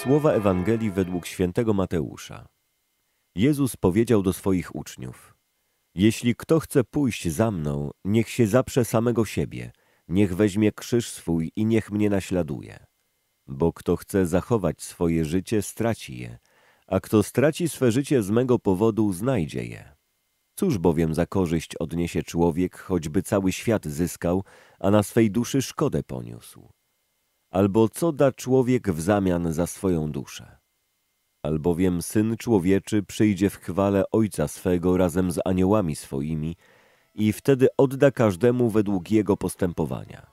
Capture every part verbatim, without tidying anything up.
Słowa Ewangelii według świętego Mateusza. Jezus powiedział do swoich uczniów: Jeśli kto chce pójść za mną, niech się zaprze samego siebie, niech weźmie krzyż swój i niech mnie naśladuje. Bo kto chce zachować swoje życie, straci je, a kto straci swe życie z mego powodu, znajdzie je. Cóż bowiem za korzyść odniesie człowiek, choćby cały świat zyskał, a na swej duszy szkodę poniósł? Albo co da człowiek w zamian za swoją duszę? Albowiem Syn Człowieczy przyjdzie w chwale Ojca swego razem z aniołami swoimi i wtedy odda każdemu według jego postępowania.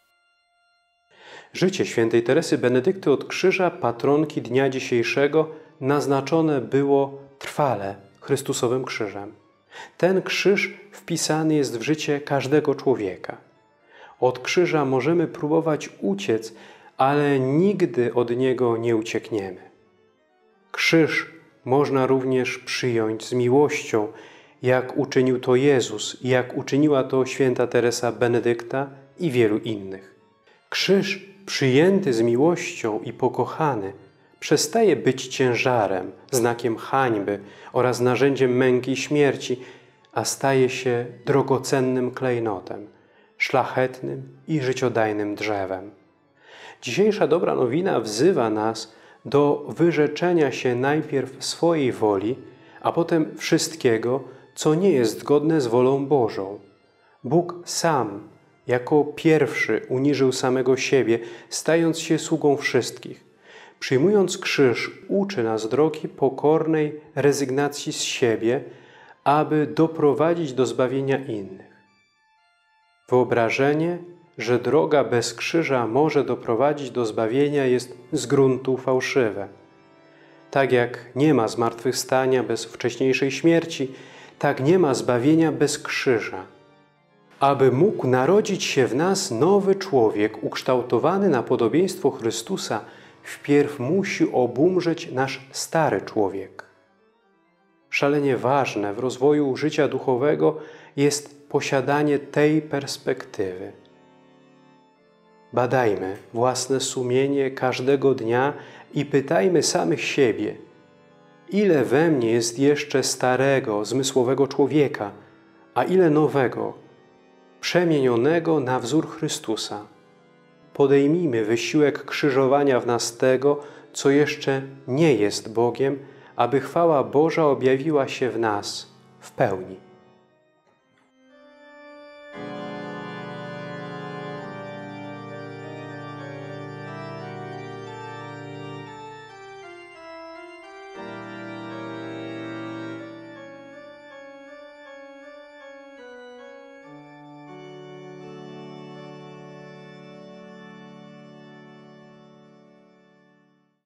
Życie świętej Teresy Benedykty od Krzyża, patronki dnia dzisiejszego, naznaczone było trwale Chrystusowym krzyżem. Ten krzyż wpisany jest w życie każdego człowieka. Od krzyża możemy próbować uciec, ale nigdy od niego nie uciekniemy. Krzyż można również przyjąć z miłością, jak uczynił to Jezus i jak uczyniła to święta Teresa Benedykta i wielu innych. Krzyż przyjęty z miłością i pokochany przestaje być ciężarem, znakiem hańby oraz narzędziem męki i śmierci, a staje się drogocennym klejnotem, szlachetnym i życiodajnym drzewem. Dzisiejsza dobra nowina wzywa nas do wyrzeczenia się najpierw swojej woli, a potem wszystkiego, co nie jest zgodne z wolą Bożą. Bóg sam jako pierwszy uniżył samego siebie, stając się sługą wszystkich. Przyjmując krzyż, uczy nas drogi pokornej rezygnacji z siebie, aby doprowadzić do zbawienia innych. Wyobrażenie, że droga bez krzyża może doprowadzić do zbawienia, jest z gruntu fałszywe. Tak jak nie ma zmartwychwstania bez wcześniejszej śmierci, tak nie ma zbawienia bez krzyża. Aby mógł narodzić się w nas nowy człowiek ukształtowany na podobieństwo Chrystusa, wpierw musi obumrzeć nasz stary człowiek. Szalenie ważne w rozwoju życia duchowego jest posiadanie tej perspektywy. Badajmy własne sumienie każdego dnia i pytajmy samych siebie, ile we mnie jest jeszcze starego, zmysłowego człowieka, a ile nowego, przemienionego na wzór Chrystusa. Podejmijmy wysiłek krzyżowania w nas tego, co jeszcze nie jest Bogiem, aby chwała Boża objawiła się w nas w pełni.